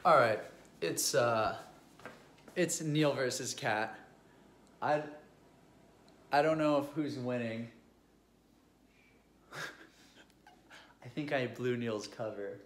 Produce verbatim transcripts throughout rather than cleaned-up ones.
All right, it's uh, it's Neil versus Kat. I I don't know if who's winning. I think I blew Neil's cover.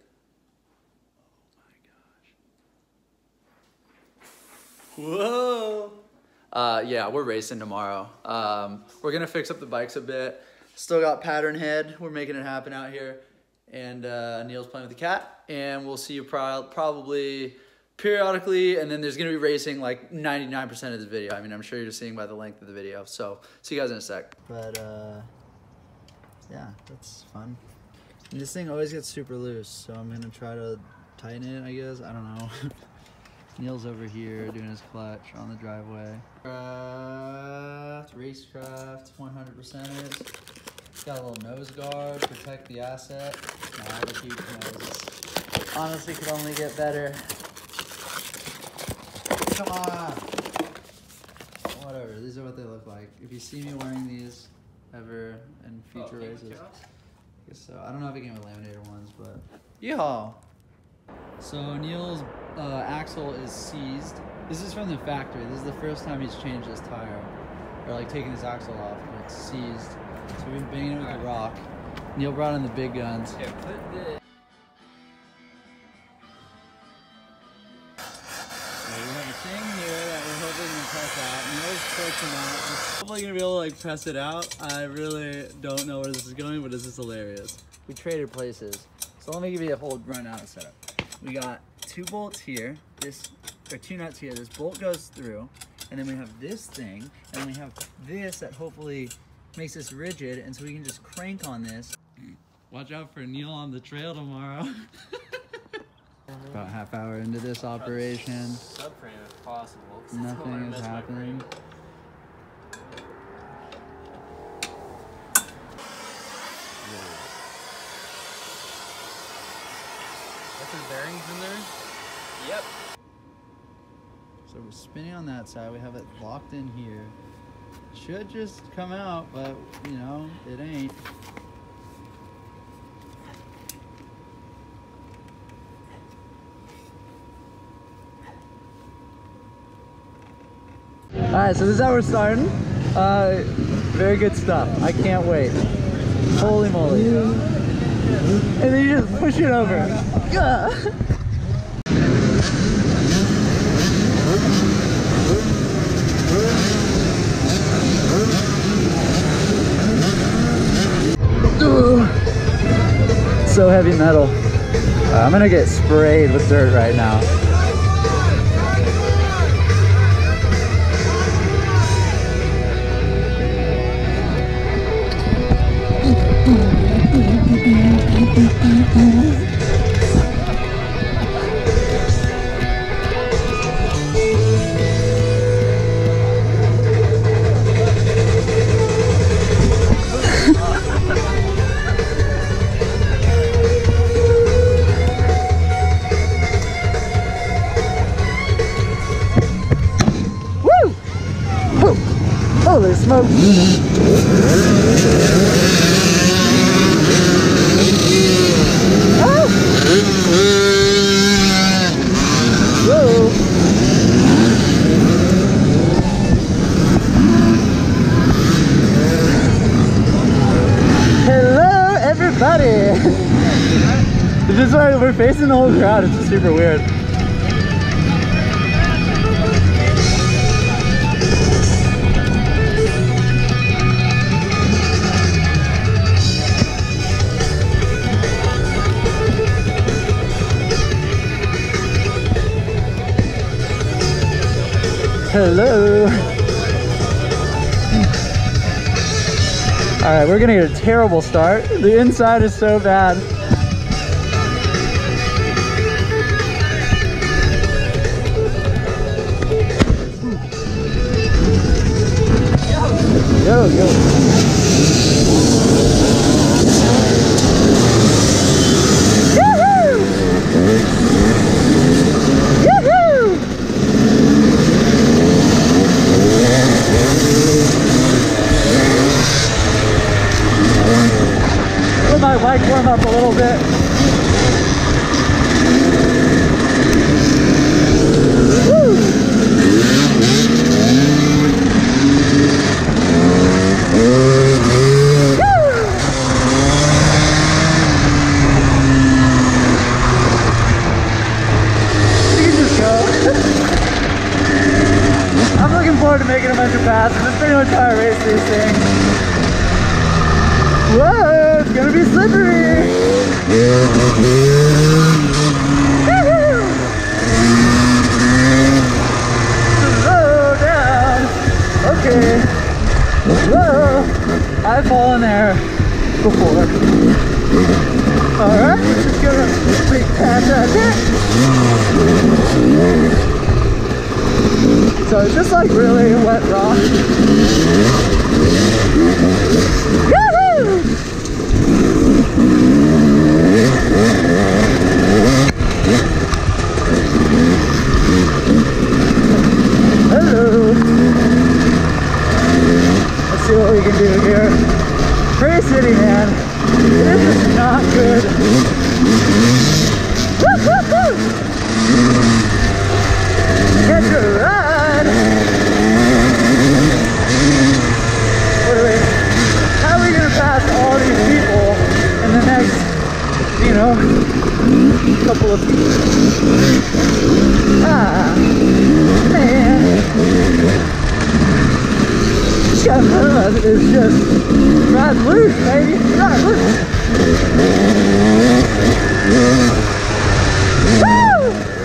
Oh my gosh. Whoa. Uh, yeah, we're racing tomorrow. Um, we're gonna fix up the bikes a bit. Still got pattern head. We're making it happen out here. And uh, Neil's playing with the cat. And we'll see you pro probably periodically. And then there's gonna be racing like ninety-nine percent of this video. I mean, I'm sure you're seeing by the length of the video. So, see you guys in a sec. But uh, yeah, that's fun. And this thing always gets super loose. So I'm gonna try to tighten it, I guess. I don't know. Neil's over here doing his clutch on the driveway. Craft, racecraft, one hundred percent. Got a little nose guard, protect the asset. Nah, I have a huge nose. Honestly, could only get better. Come on. Whatever, these are what they look like. If you see me wearing these ever in future oh, races, I guess so. I don't know if it came with laminator ones, but yeehaw. So Neil's uh, axle is seized. This is from the factory. This is the first time he's changed his tire, or like taking his axle off, and it's seized. So we've been banging it with right. the rock. Neil brought in the big guns. Here, put this. So we have a thing here that we're hoping to press out. Neil's torching out. We're hopefully gonna be able to like press it out. I really don't know where this is going, but this is hilarious. We traded places. So let me give you a whole rundown of setup. We got two bolts here, this, or two nuts here, this bolt goes through, and then we have this thing, and we have this that hopefully makes this rigid, and so we can just crank on this. Watch out for Neil on the trail tomorrow. About a half hour into this operation. Subframe if possible. Nothing is happening. Some bearings in there? Yep. So we're spinning on that side. We have it locked in here. Should just come out, but you know, it ain't. Alright, so this is how we're starting. Uh, very good stuff. I can't wait. Holy moly. And then you just push it over. Yeah. So heavy metal. Uh, I'm gonna get sprayed with dirt right now. Holy smoke! Oh. Whoa! Hello, everybody! It's just like we're facing the whole crowd. It's just super weird. Hello. All right, we're gonna get a terrible start. The inside is so bad. Yo, yo. Let my bike warm up a little bit. bunch of passes. That's pretty much how I race these things. Whoa, it's gonna be slippery. Slow down. Okay. Whoa, I've fallen there before. Alright, just gonna quick pass out there. So it's just like really wet rock. Woohoo! Hello. Let's see what we can do here. Praire City, man. This is not good. Woo-hoo-hoo! Catch a ride! What are we? How are we gonna pass all these people in the next, you know, couple of feet? Ah, man. Shut is just ride loose, baby. Ride loose. Woo!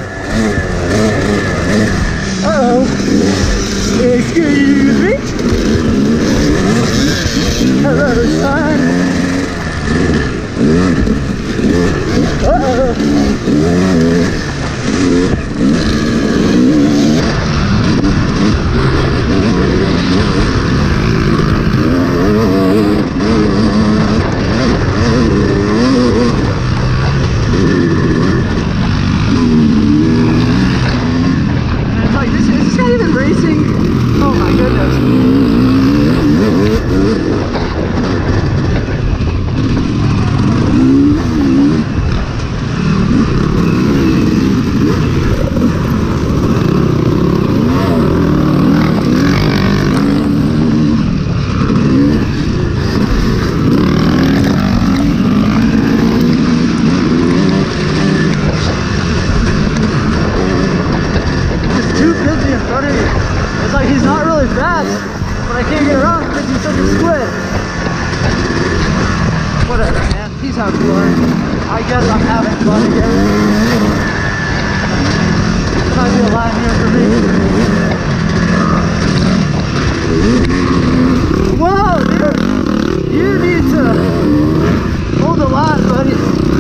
Uh-oh. Excuse me. Hello, son. Uh-oh. Whatever, man. He's having fun. I guess I'm having fun again. Might be a line here for me. Whoa, dude! You need to hold the line, buddy.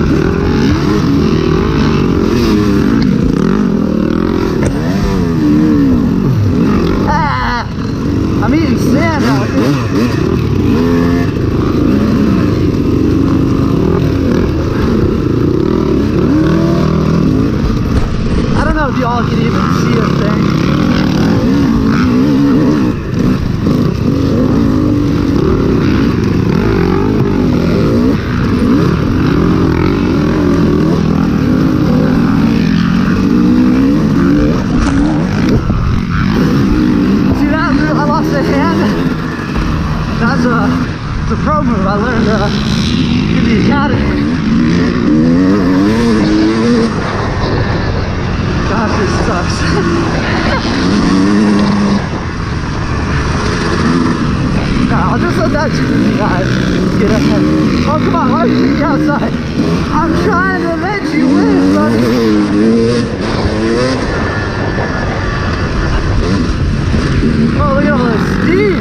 Ah! I'm eating sand out here. If y'all can even see a thing. See that? I lost a hand. That's a, it's a pro move I learned uh, in the academy. God, this sucks. Nah, I'll just let that two guys get ahead. Oh, come on, why are you sitting outside? I'm trying to let you win, buddy. Oh, look at all this steam.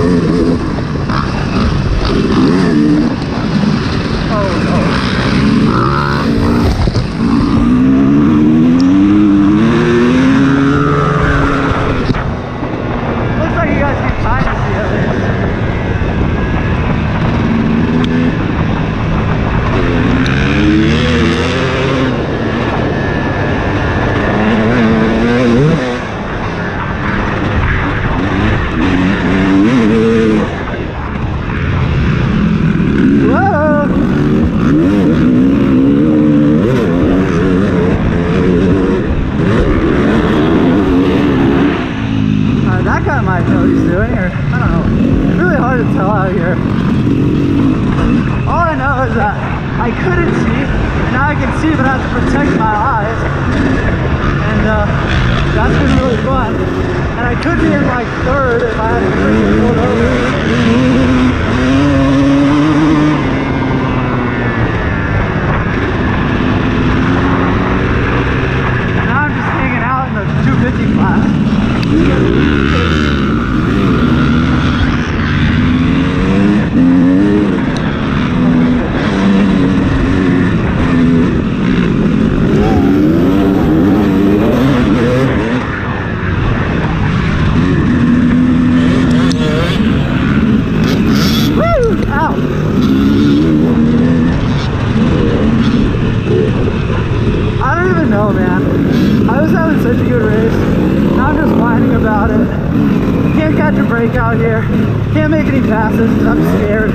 Oh, no. see, but I have to protect my eyes. And uh, that's been really fun. And I could be in like third if I hadn't freaking pulled over. Now I'm just hanging out in the two fifty class. Out here, can't make any passes because I'm scared.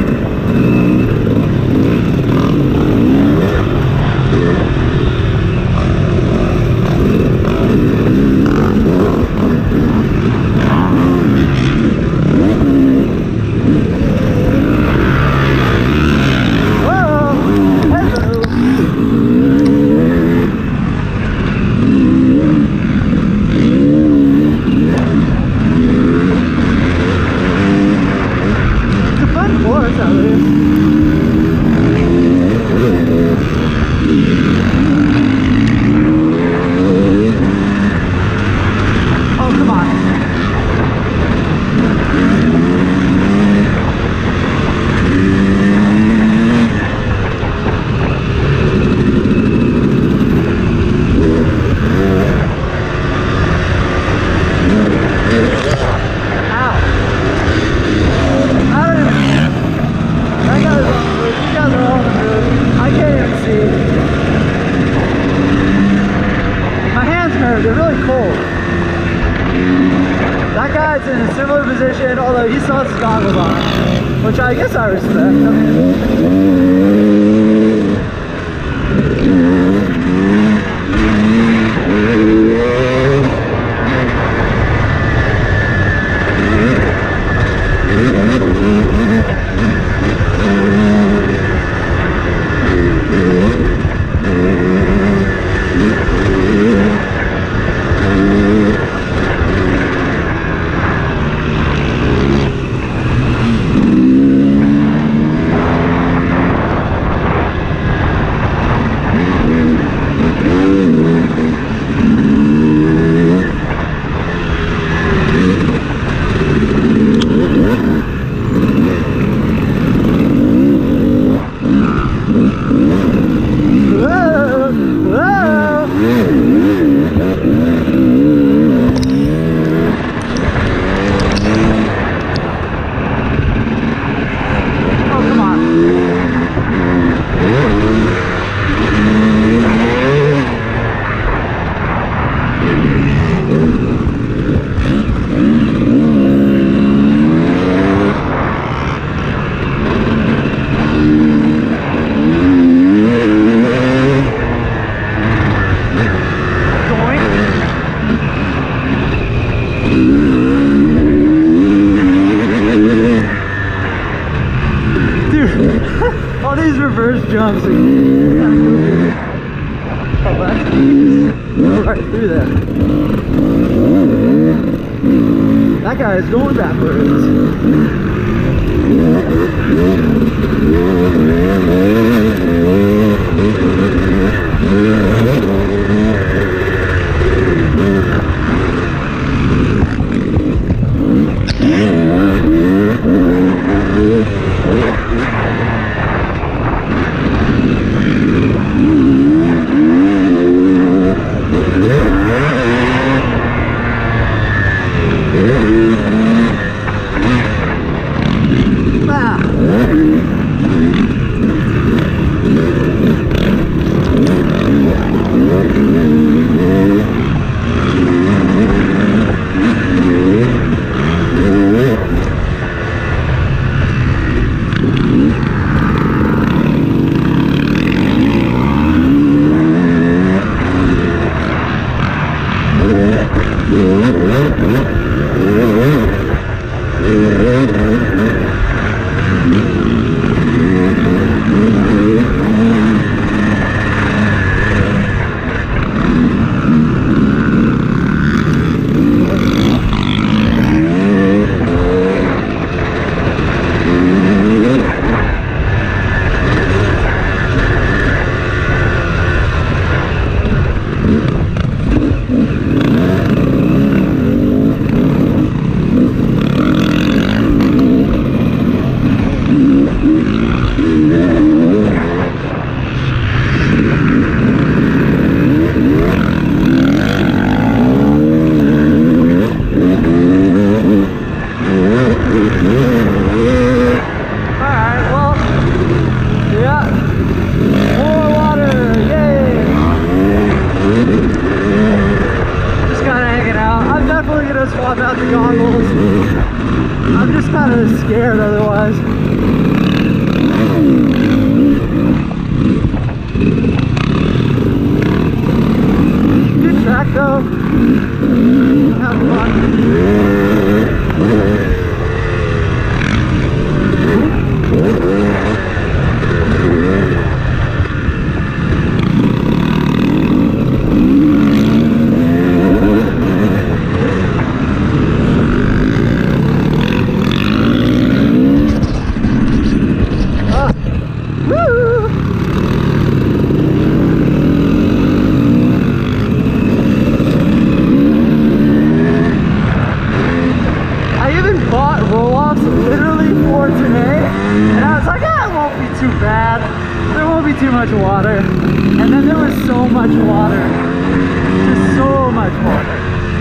Although he still has his goggles on, which I guess I respect. I mean, all these reverse jumps are kind of goofy. Oh, that's go right through there. That guy is going backwards. Ah. Too much water, and then there was so much water, just so much water.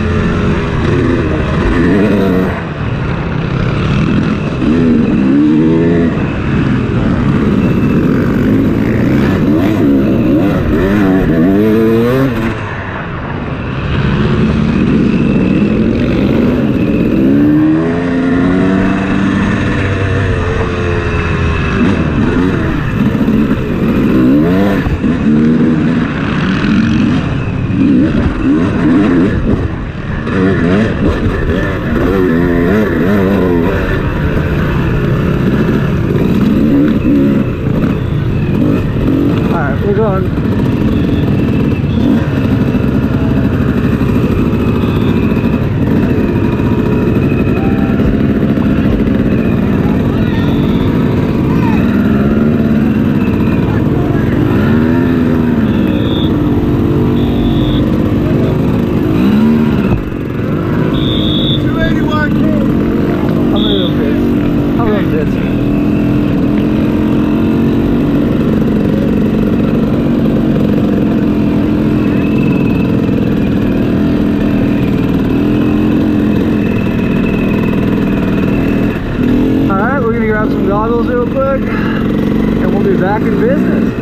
Goggles real quick, and we'll be back in business.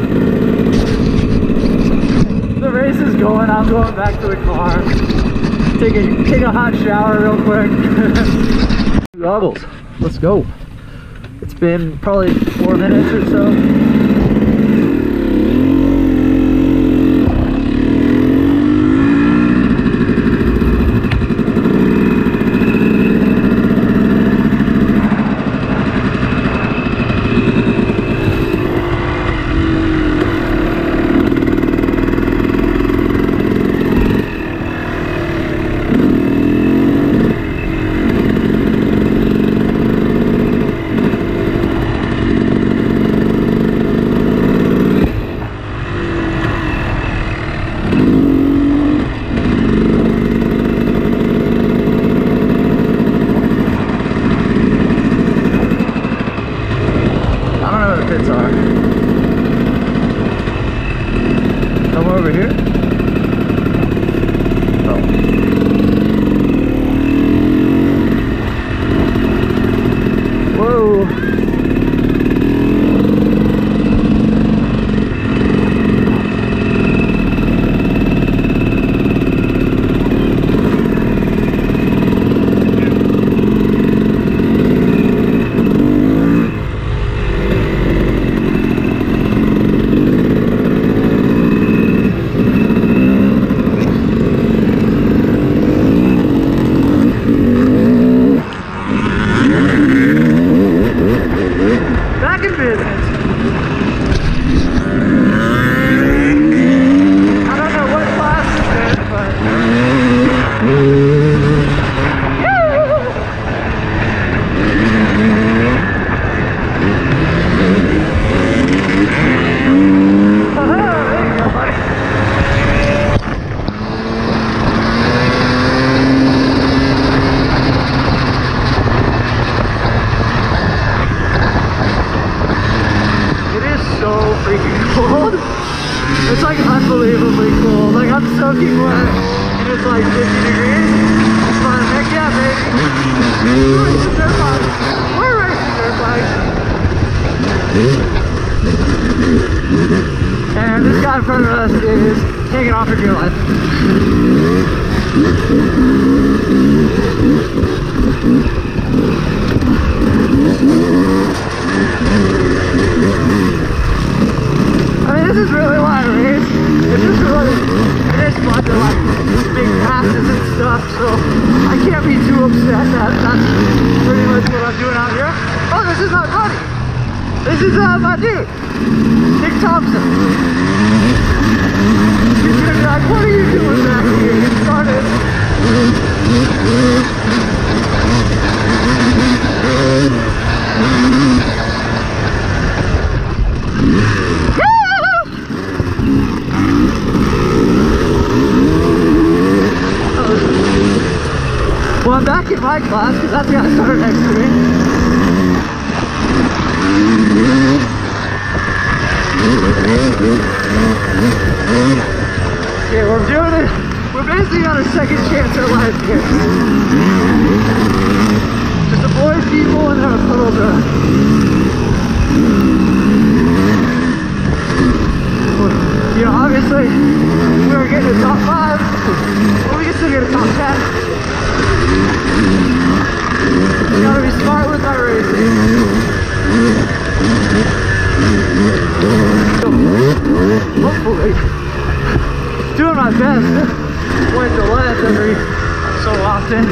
The race is going. I'm going back to the car. Take a take a hot shower real quick. Goggles. Let's go. It's been probably four minutes or so. Over here? Oh. Whoa. It's like unbelievably cold. Like I'm soaking wet and it's like fifty degrees. It's fun. Heck yeah, baby. We're racing dirt bikes. We're racing dirt bikes. And this guy in front of us is taking off for dear life. I mean, this is really why I race. It's just really, it is fun to like make passes and stuff, so I can't be too upset that that's pretty much what I'm doing out here. Oh, this is my buddy. This is uh, my dude, Nick Thompson. He's gonna be like, what are you doing back here? Get started. Well, I'm back in my class because that's the guy started next to me. Yeah, we're doing it. We're basically on a second chance at life here. Just avoid people and then a puddle drive. You know, obviously, we were getting a top five, but we can still get a top ten. You gotta be smart with my racing. Hopefully, doing my best to avoid the left every so often.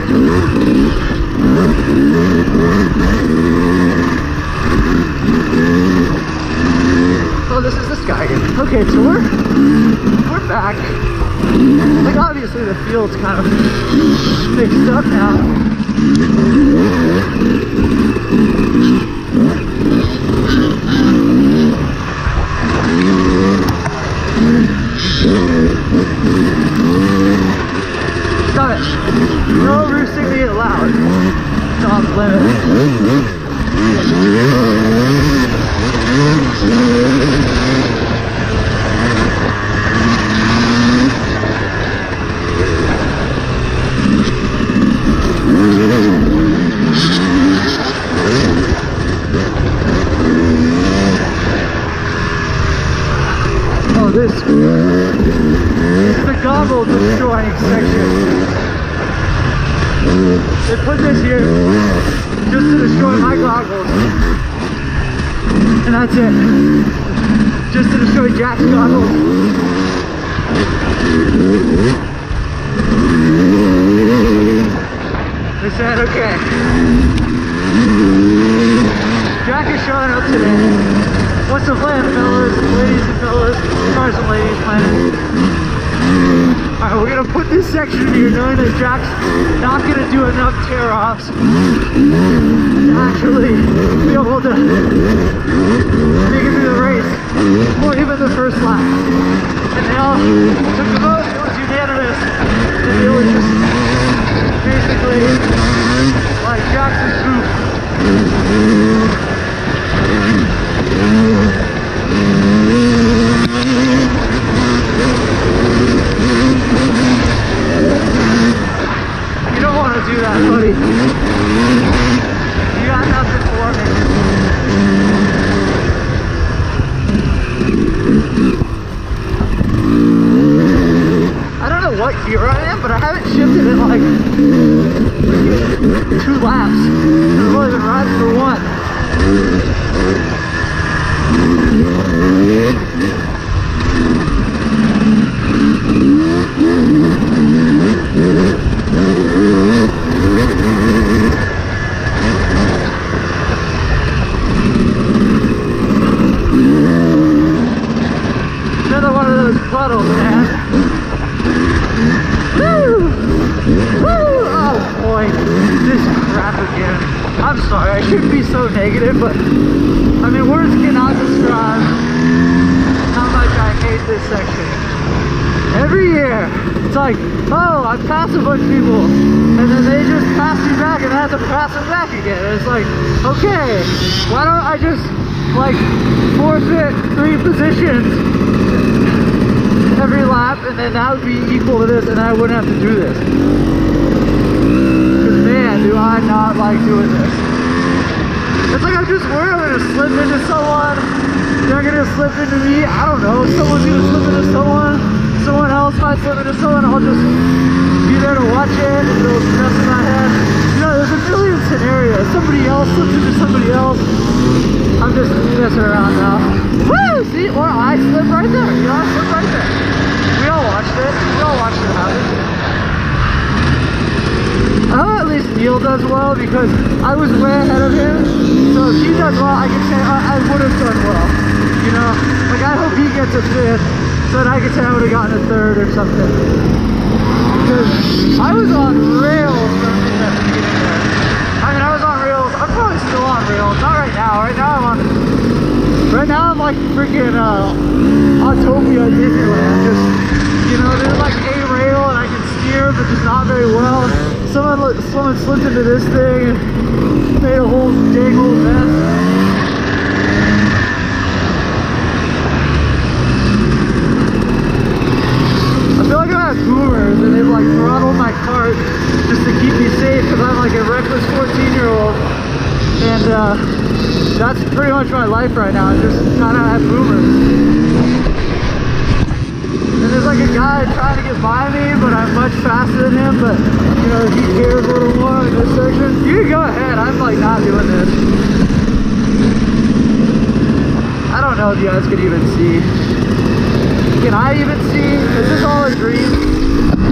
Oh, this is this guy again. Okay, so we're we're back. Like obviously the field's kind of mixed up now. Stop it. No roosting me allowed. It's off limits. Oh, this is the gobble destroying section. They put this here just to destroy my goggles. And that's it. Just to destroy Jack's goggles. They said, okay. Jack is showing up today. What's the plan, fellas? Ladies and fellas. Cars and ladies planning. Alright, we're gonna put this section here knowing that Jack's not gonna do enough tear-offs to actually be able to make it through the race or even the first lap. And they all took the vote, it was unanimous. And it was just basically like Jackson's group. You don't want to do that, buddy. You got nothing for me. I don't know what gear I am, but I haven't shifted in like two laps. I've only been riding for one. Another one of those puddles, man. Woo! Woo! Oh boy, this crap again. I'm sorry, I shouldn't be so negative, but I mean, words cannot describe how much I hate this section. Every year, it's like, oh, I pass a bunch of people, and then they just pass me back, and I have to pass them back again. And it's like, okay, why don't I just, like, forfeit three positions every lap, and then that would be equal to this, and I wouldn't have to do this. Because, man, do I not like doing this. It's like I'm just worried I'm going to slip into someone, they're going to slip into me, I don't know, someone's going to slip into someone, someone else might slip into someone, I'll just be there to watch it, and it'll mess in my head. You know, there's a million scenarios. Somebody else slips into somebody else. I'm just messing around now. Woo! See? Or I slipped right there. You know, I slipped right there. We all watched it. We all watched it happen. I well because I was way ahead of him. So if he does well, I can say I, I would have done well. You know, like I hope he gets a fifth, so that I can say I would have gotten a third or something. Because I was on rails for a minute at the beginning there. I mean, I was on rails. I'm probably still on rails. Not right now. Right now I'm on. Right now I'm like freaking uh, Autopia Disneyland. Just, you know, there's like a rail and I can steer, but just not very well. Someone, someone slipped into this thing and made a whole dang old mess. I feel like I'm at boomers and they've like throttled my cart just to keep me safe because I'm like a reckless fourteen year old. And uh, that's pretty much my life right now. I'm just kind of at boomers. And there's like a guy trying to get by me, but I'm much faster than him, but you know, he cares a little more in this section. You can go ahead, I'm like not doing this. I don't know if you guys could even see. Can I even see? Is this all a dream?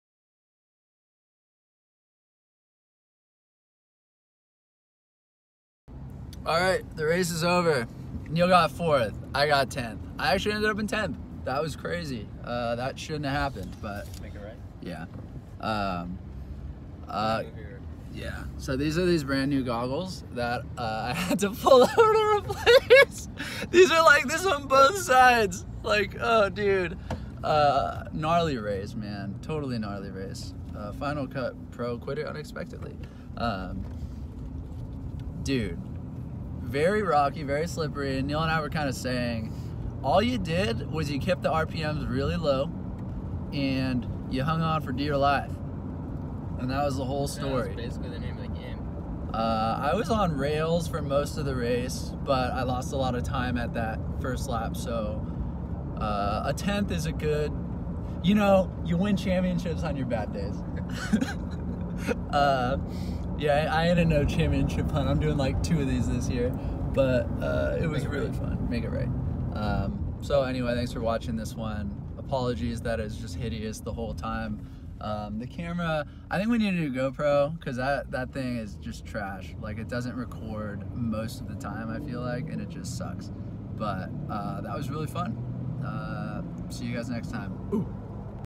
All right, the race is over. Neil got fourth, I got tenth. I actually ended up in tenth. That was crazy. Uh, that shouldn't have happened, but Make it right. yeah. Um, uh, yeah. So these are these brand new goggles that uh, I had to pull over to replace. These are like this on both sides. Like, oh, dude. Uh, gnarly race, man. Totally gnarly race. Uh, Final Cut Pro quit it unexpectedly. Um, dude, very rocky, very slippery. And Neil and I were kind of saying, all you did was you kept the R P Ms really low and you hung on for dear life. And that was the whole story. That's basically the name of the game. Uh, I was on rails for most of the race, but I lost a lot of time at that first lap. So uh, a tenth is a good, you know, you win championships on your bad days. uh, yeah, I ain't in no championship hunt. I'm doing like two of these this year, but uh, it was really fun. Make it right. Um, so anyway, thanks for watching this one. Apologies that it's just hideous the whole time. Um, the camera, I think we need a new GoPro because that, that thing is just trash. Like it doesn't record most of the time, I feel like, and it just sucks. But uh, that was really fun. Uh, see you guys next time. Ooh.